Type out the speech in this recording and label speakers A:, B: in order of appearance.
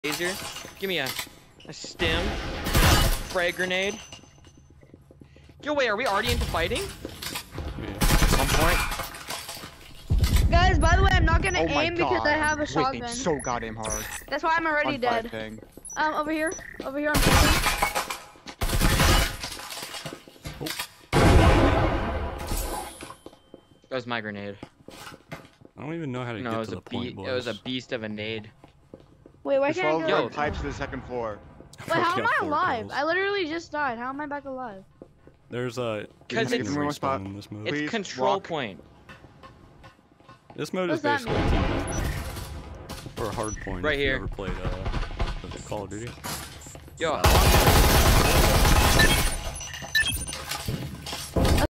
A: laser. Give me a stim. Frag grenade. Yo, wait, are we already into fighting?
B: Yeah.
A: At some point.
C: Guys, by the way, I'm not gonna
D: Oh my
C: aim because
D: God.
C: I have a
D: Whitney,
C: shotgun.
D: so goddamn hard.
C: That's why I'm already
D: On
C: dead.
D: thing.
C: Over here on something.
A: That was my grenade.
B: I don't even know how to
A: No,
B: get
A: it was
B: to
A: a
B: the point, boys.
A: it was a beast of a nade.
C: Wait, why
D: Just
C: can't I
D: follow
C: go?
D: the
A: Yo.
D: pipes to the second floor.
C: Wait, how am
B: Got
C: I
B: 4
C: alive?
B: kills.
C: I literally just died. How am I back alive?
B: There's a
A: 'Cause
B: you
A: it's-
B: can
D: One spot.
B: respawn in this mode.
A: It's
D: Please
A: control
D: walk.
A: point.
B: This mode
C: What
B: is
C: does that
B: basically team deathmatch. Or a hard point.
A: Right
B: if
A: here.
B: You ever played was it Call of Duty?
A: Yo,